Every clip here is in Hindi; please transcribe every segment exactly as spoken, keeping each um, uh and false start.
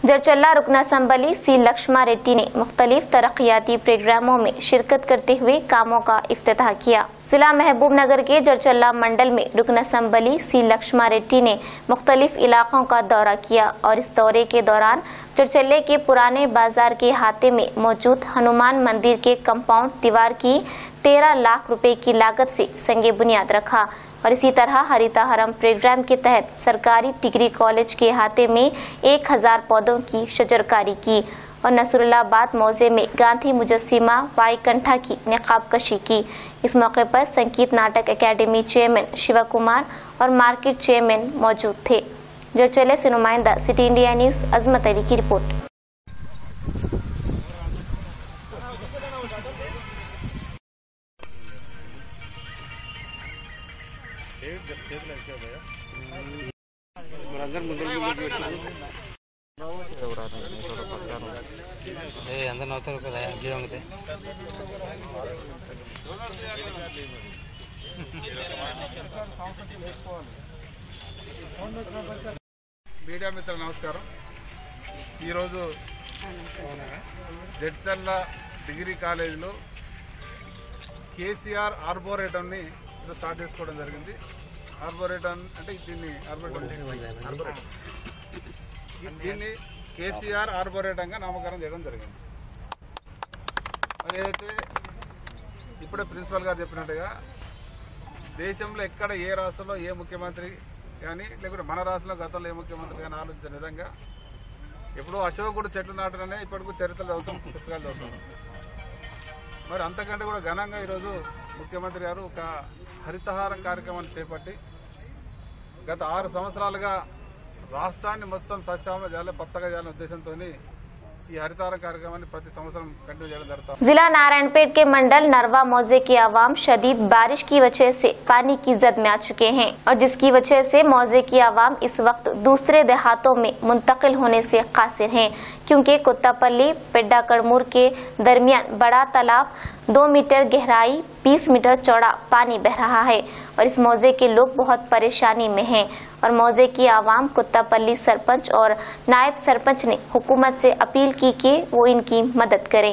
जरचल्ला रुकन असम्बली सी लक्ष्मा रेड्डी ने मुख्तलिफ तरक्याती प्रोग्रामों में शिरकत करते हुए कामों का इफ्तिताह किया। जिला महबूब नगर के जरचल्ला मंडल में रुकन असम्बली सी लक्ष्मा रेड्डी ने मुख्तलिफ इलाकों का दौरा किया और इस दौरे के दौरान जरचल्ले के पुराने बाजार के हाथे में मौजूद हनुमान मंदिर के कंपाउंड दीवार की तेरह लाख रुपए की लागत से संगे बुनियाद रखा और इसी तरह हरिताहरम प्रोग्राम के तहत सरकारी डिग्री कॉलेज के अहाते में एक हजार पौधों की शजरकारी की और नसरुल्लाबाद मौजे में गांधी मुजस्सिमा वाईकंठा की निकाब कशी की। इस मौके पर संगीत नाटक एकेडमी चेयरमैन शिवा कुमार और मार्केट चेयरमैन मौजूद थे। जरचल्ले से नुमाइंदा city India news Azmat Ali की रिपोर्ट। अंदर नौतर మీడియా మిత్రుల నమస్కారం। ఈరోజు జడ్చల్ల డిగ్రీ కాలేజీలో కేసీఆర్ ఆర్బోరేటంని స్టార్ట్ చేసుకోవడం జరిగింది। ఆర్బోరేటన్ అంటే దీన్ని ఆర్బోరేటన్ దీన్ని కేసీఆర్ ఆర్బోరేటంగా నామకరణం చేయడం జరిగింది। అదైతే ఇప్పుడే ప్రిన్సిపల్ గారు చెప్పినట్టుగా దేశంలో ఎక్కడ ఏ రాష్ట్రంలో ఏ ముఖ్యమంత్రి కానీ లేకుంటే మన రాష్ట్రంలో గతంలో ఏ ముఖ్యమంత్రి కానీ ఆలోచించిన విధంగా ఎప్పుడో అశోకుడు చెట్లు నాటనే ఇప్పటికూ చరిత్రలు చదువుతాం, పుస్తకాలు చదువుతాం। మరి అంతకంటే కూడా ఘనంగా ఈరోజు ముఖ్యమంత్రి గారు ఒక హరితహారం కార్యక్రమాన్ని చేపట్టి గత ఆరు సంవత్సరాలుగా రాష్ట్రాన్ని మొత్తం సస్యామ చేయాలి, పచ్చగా చేయాలనే ఉద్దేశంతో ఈ హరితారం కార్యక్రమాన్ని ప్రతి సంవత్సరం కంటిన్యూ చేయడం జరుగుతుంది। जिला नारायणपेट के मंडल नरवा मौजे के आवाम शदीद बारिश की वजह से पानी की जद में आ चुके हैं और जिसकी वजह से मौजे की आवाम इस वक्त दूसरे देहातों में मुंतकिल होने से कासिर हैं, क्योंकि कुत्तापल्ली पेड्डा कड़मूर के दरमियान बड़ा तालाब दो मीटर गहराई बीस मीटर चौड़ा पानी बह रहा है और इस मौजे के लोग बहुत परेशानी में हैं और मौजे की आवाम कुत्तापल्ली सरपंच और नायब सरपंच ने हुकूमत से अपील की कि वो इनकी मदद करें।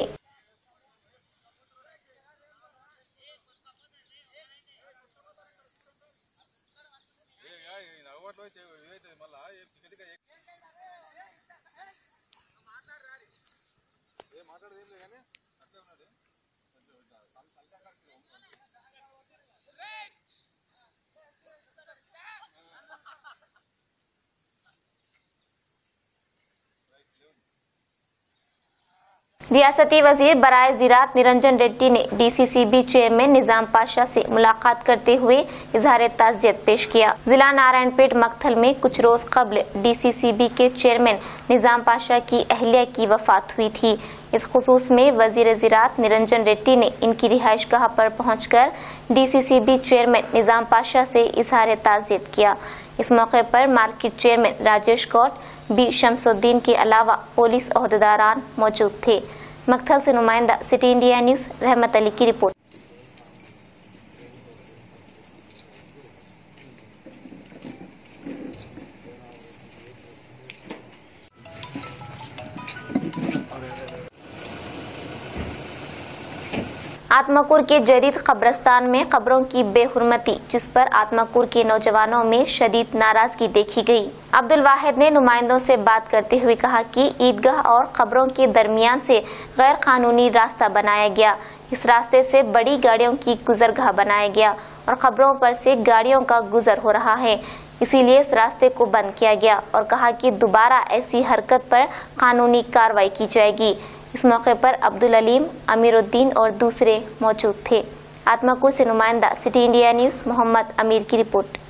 रियासती वजीर बराए ज़राअत निरंजन रेड्डी ने डीसीसीबी चेयरमैन निजाम पाशा से मुलाकात करते हुए इजहार ताज़ियत पेश किया। जिला नारायणपेट मक्थल में कुछ रोज कबल डीसीसीबी के चेयरमैन निजाम पाशा की अहलिया की वफात हुई थी। इस खुसूस में वजीर ज़राअत निरंजन रेड्डी ने इनकी रिहाइशगाह पर पहुंचकर डीसीसीबी चेयरमैन निजाम पाशा से इजहार ताज़ियत किया। इस मौके पर market chairman Rajesh Kaut, B Shamsuddin के अलावा पुलिस ओहदेदारान मौजूद थे। मक्थल से नुमाइंदा सिटी इंडिया न्यूज रहमत अली की रिपोर्ट। आत्माकुर के जदीद कब्रस्तान में कब्रों की बेहुरमती, जिस पर आत्माकुर के नौजवानों में शदीद नाराजगी देखी गई। अब्दुल वाहिद ने नुमाइंदों से बात करते हुए कहा कि ईदगाह और कब्रों के दरमियान से गैर कानूनी रास्ता बनाया गया। इस रास्ते से बड़ी गाड़ियों की गुजरगाह बनाया गया और कब्रों पर से गाड़ियों का गुजर हो रहा है, इसीलिए इस रास्ते को बंद किया गया और कहा कि दोबारा ऐसी हरकत पर कानूनी कार्रवाई की जाएगी। इस मौके पर अब्दुल अलीम, अमीरुद्दीन और दूसरे मौजूद थे। आत्माकुर से नुमाइंदा सिटी इंडिया न्यूज मोहम्मद अमीर की रिपोर्ट।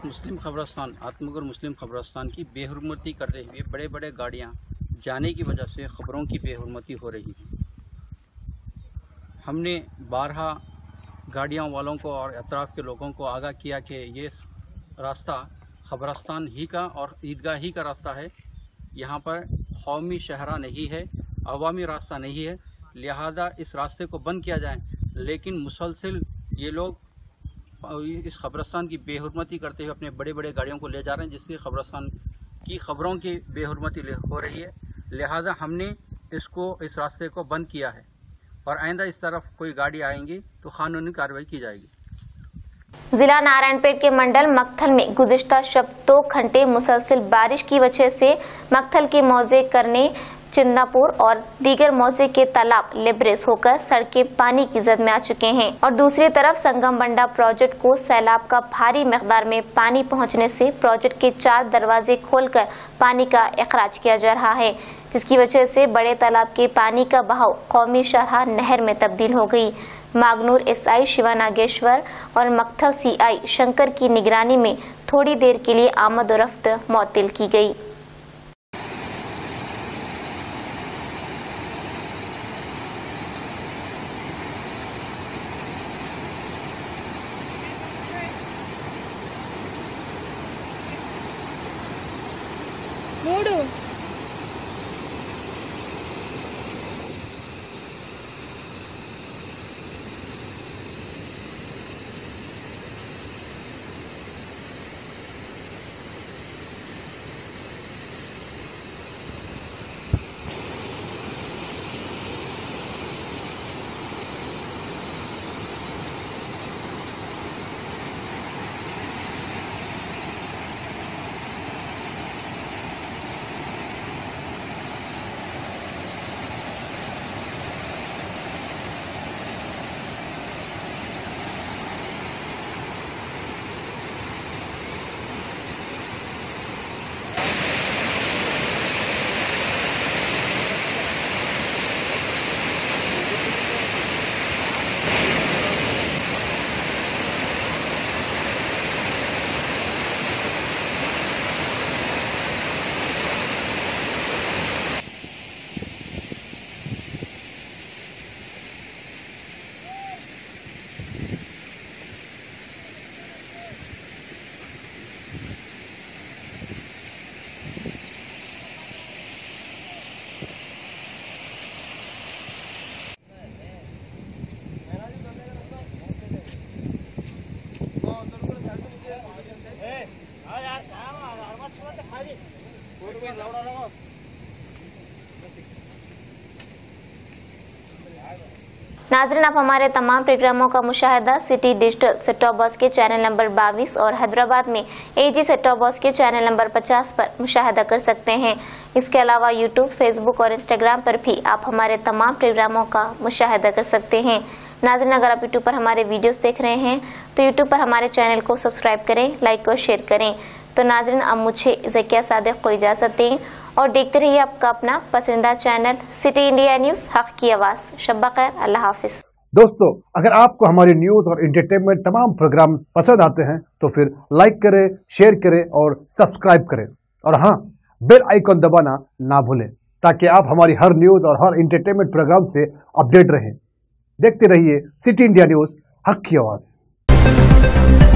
मुस्लिम कब्रिस्तान आत्मगढ़ मुस्लिम कब्रिस्तान की बेहुरमती करते हुए बड़े बड़े गाड़ियां जाने की वजह से खबरों की बेहुरमती हो रही है। हमने बारहा गाड़ियां वालों को और अतराफ़ के लोगों को आगाह किया कि ये रास्ता कब्रिस्तान ही का और ईदगाह ही का रास्ता है। यहाँ पर कौमी शहरा नहीं है, अवामी रास्ता नहीं है, लिहाजा इस रास्ते को बंद किया जाए। लेकिन मुसलसिल ये लोग इस कब्रिस्तान की बेहुरमती करते हुए अपने बड़े बड़े गाड़ियों को ले जा रहे हैं, जिससे कब्रिस्तान की खबरों की बेहुरमती हो रही है। लिहाजा हमने इसको इस रास्ते को बंद किया है और आइंदा इस तरफ कोई गाड़ी आएंगी तो कानूनी कार्रवाई की जाएगी। जिला नारायणपेट के मंडल मक्थल में गुज़िश्ता शब दो घंटे मुसलसिल बारिश की वजह से मक्थल के मौजे करने, चिंदापुर और दीगर मौजे के तालाब लिब्रेस होकर सड़कें पानी की जद में आ चुके हैं और दूसरी तरफ संगम बंडा प्रोजेक्ट को सैलाब का भारी मकदार में पानी पहुंचने से प्रोजेक्ट के चार दरवाजे खोलकर पानी का इखराज किया जा रहा है, जिसकी वजह से बड़े तालाब के पानी का बहाव कौमी शरहा नहर में तब्दील हो गई। मागनूर एसआई शिवा नागेश्वर और मक्थल सीआई शंकर की निगरानी में थोड़ी देर के लिए आमद और रफ्त मुअत्तल की गई। మూడు नाज़रीन, आप हमारे तमाम प्रोग्रामों का मुशाहिदा city digital set top box के चैनल नंबर बाईस और हैदराबाद में एजी सेट टॉप बॉक्स के चैनल नंबर पचास पर मुशाहिदा कर सकते हैं। इसके अलावा यूट्यूब, फेसबुक और इंस्टाग्राम पर भी आप हमारे तमाम प्रोग्रामों का मुशाहिदा कर सकते हैं। नाज़रीन, अगर आप यूट्यूब पर हमारे वीडियोस देख रहे हैं तो यूट्यूब पर हमारे चैनल को सब्सक्राइब करें, लाइक और शेयर करें। तो नाज़रीन, अब मुझे ज़किया सादिक को इजाज़त दें और देखते रहिए आपका अपना पसंदीदा चैनल सिटी इंडिया न्यूज़, हक की आवाज़। शब्बा खैर, अल्लाह हाफिज़। दोस्तों, अगर आपको हमारी न्यूज और एंटरटेनमेंट तमाम प्रोग्राम पसंद आते हैं तो फिर लाइक करें, शेयर करें और सब्सक्राइब करें और हाँ, बेल आइकॉन दबाना ना भूलें ताकि आप हमारी हर न्यूज और हर एंटरटेनमेंट प्रोग्राम से अपडेट रहें। देखते रहिए सिटी इंडिया न्यूज़, हक की आवाज़।